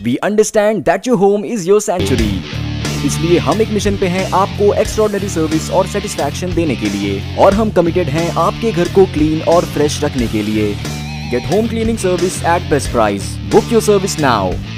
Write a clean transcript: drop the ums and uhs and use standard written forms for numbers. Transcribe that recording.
We understand that your home is your sanctuary. इसलिए हम एक मिशन पे हैं आपको एक्स्ट्राऑर्डिनरी सर्विस और सेटिस्फैक्शन देने के लिए, और हम कमिटेड हैं आपके घर को क्लीन और फ्रेश रखने के लिए। Get home cleaning service at best price. Book your service now.